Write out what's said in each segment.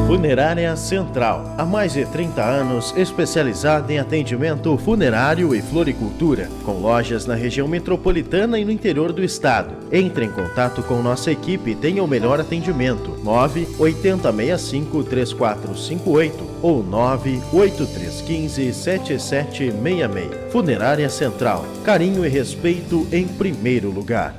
Funerária Central, há mais de 30 anos especializada em atendimento funerário e floricultura, com lojas na região metropolitana e no interior do estado. Entre em contato com nossa equipe e tenha o melhor atendimento. 98065-3458 ou 98315-7766. Funerária Central, carinho e respeito em primeiro lugar.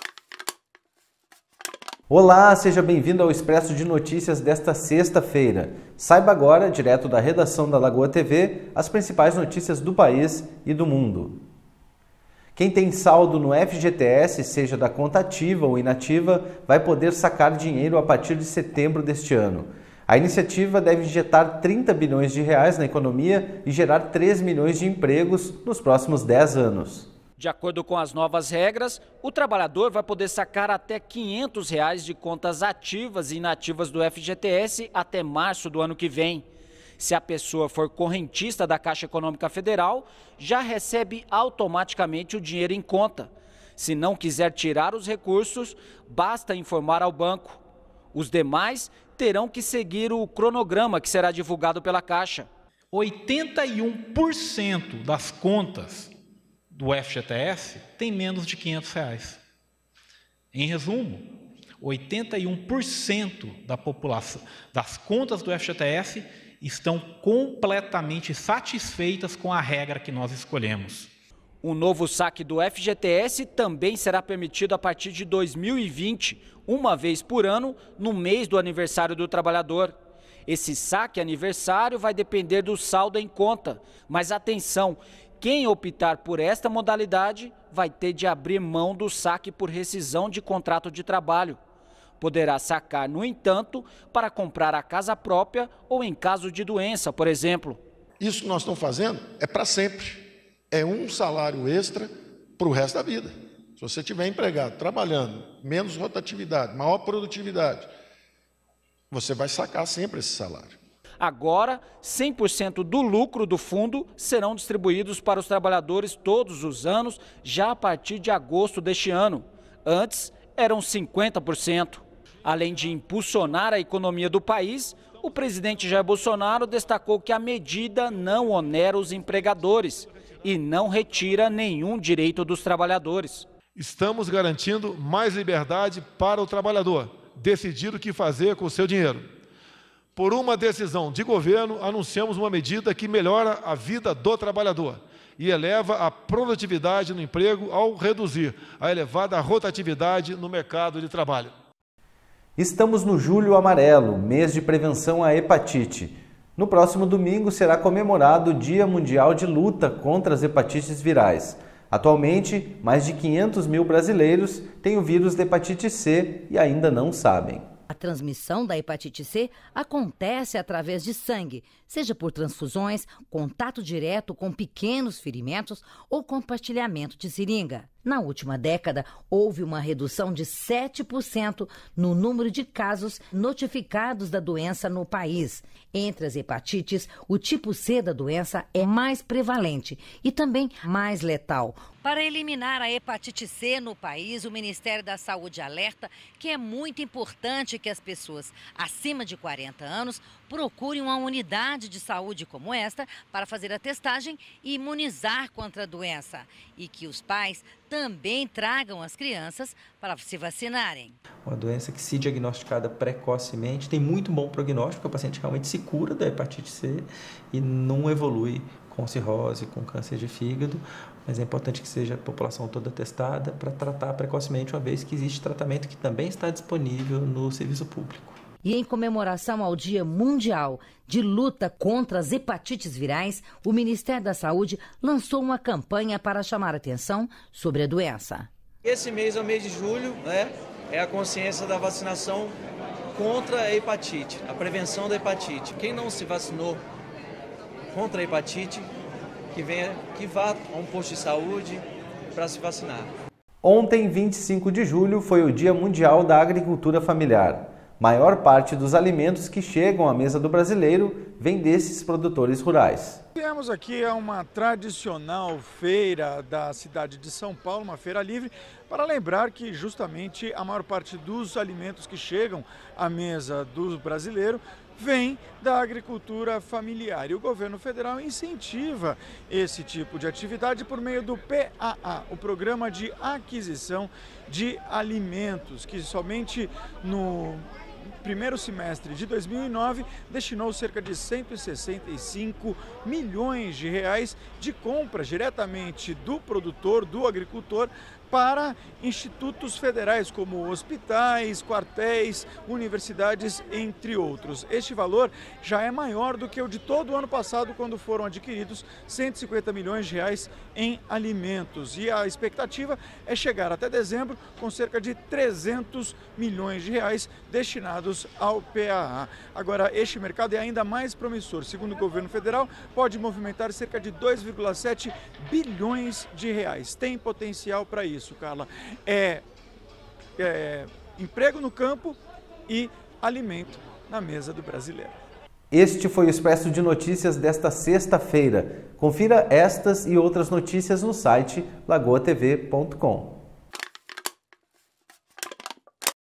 Olá, seja bem-vindo ao Expresso de Notícias desta sexta-feira. Saiba agora, direto da redação da Lagoa TV, as principais notícias do país e do mundo. Quem tem saldo no FGTS, seja da conta ativa ou inativa, vai poder sacar dinheiro a partir de setembro deste ano. A iniciativa deve injetar 30 bilhões de reais na economia e gerar 3 milhões de empregos nos próximos 10 anos. De acordo com as novas regras, o trabalhador vai poder sacar até R$ 500 de contas ativas e inativas do FGTS até março do ano que vem. Se a pessoa for correntista da Caixa Econômica Federal, já recebe automaticamente o dinheiro em conta. Se não quiser tirar os recursos, basta informar ao banco. Os demais terão que seguir o cronograma que será divulgado pela Caixa. 81% das contas do FGTS tem menos de R$ 500. Em resumo, 81% da população das contas do FGTS estão completamente satisfeitas com a regra que nós escolhemos. O novo saque do FGTS também será permitido a partir de 2020, uma vez por ano, no mês do aniversário do trabalhador. Esse saque aniversário vai depender do saldo em conta, mas atenção, quem optar por esta modalidade vai ter de abrir mão do saque por rescisão de contrato de trabalho. Poderá sacar, no entanto, para comprar a casa própria ou em caso de doença, por exemplo. Isso que nós estamos fazendo é para sempre. É um salário extra para o resto da vida. Se você estiver empregado, trabalhando, menos rotatividade, maior produtividade, você vai sacar sempre esse salário. Agora, 100% do lucro do fundo serão distribuídos para os trabalhadores todos os anos, já a partir de agosto deste ano. Antes, eram 50%. Além de impulsionar a economia do país, o presidente Jair Bolsonaro destacou que a medida não onera os empregadores e não retira nenhum direito dos trabalhadores. Estamos garantindo mais liberdade para o trabalhador decidir o que fazer com o seu dinheiro. Por uma decisão de governo, anunciamos uma medida que melhora a vida do trabalhador e eleva a produtividade no emprego ao reduzir a elevada rotatividade no mercado de trabalho. Estamos no Julho Amarelo, mês de prevenção à hepatite. No próximo domingo será comemorado o Dia Mundial de Luta contra as Hepatites Virais. Atualmente, mais de 500 mil brasileiros têm o vírus da hepatite C e ainda não sabem. A transmissão da hepatite C acontece através de sangue, seja por transfusões, contato direto com pequenos ferimentos ou compartilhamento de seringa. Na última década, houve uma redução de 7% no número de casos notificados da doença no país. Entre as hepatites, o tipo C da doença é mais prevalente e também mais letal. Para eliminar a hepatite C no país, o Ministério da Saúde alerta que é muito importante que as pessoas acima de 40 anos procurem uma unidade de saúde como esta para fazer a testagem e imunizar contra a doença. E que os pais também tragam as crianças para se vacinarem. Uma doença que, se diagnosticada precocemente, tem muito bom prognóstico, o paciente realmente se cura da hepatite C e não evolui com cirrose, com câncer de fígado, mas é importante que seja a população toda testada para tratar precocemente, uma vez que existe tratamento que também está disponível no serviço público. E em comemoração ao Dia Mundial de Luta contra as Hepatites Virais, o Ministério da Saúde lançou uma campanha para chamar atenção sobre a doença. Esse mês é o mês de julho, né? É a consciência da vacinação contra a hepatite, a prevenção da hepatite. Quem não se vacinou contra a hepatite, que vá a um posto de saúde para se vacinar. Ontem, 25 de julho, foi o Dia Mundial da Agricultura Familiar. Maior parte dos alimentos que chegam à mesa do brasileiro vem desses produtores rurais. Viemos aqui a uma tradicional feira da cidade de São Paulo, uma feira livre, para lembrar que justamente a maior parte dos alimentos que chegam à mesa do brasileiro vem da agricultura familiar. E o governo federal incentiva esse tipo de atividade por meio do PAA, o Programa de Aquisição de Alimentos, que somente no primeiro semestre de 2009 destinou cerca de 165 milhões de reais de compras diretamente do produtor, do agricultor, para institutos federais como hospitais, quartéis, universidades, entre outros. Este valor já é maior do que o de todo o ano passado, quando foram adquiridos 150 milhões de reais em alimentos. E a expectativa é chegar até dezembro com cerca de 300 milhões de reais destinados ao PAA. Agora, este mercado é ainda mais promissor. Segundo o governo federal, pode movimentar cerca de 2,7 bilhões de reais. Tem potencial para isso, Carla. Emprego no campo e alimento na mesa do brasileiro. Este foi o Expresso de Notícias desta sexta-feira. Confira estas e outras notícias no site lagoatv.com.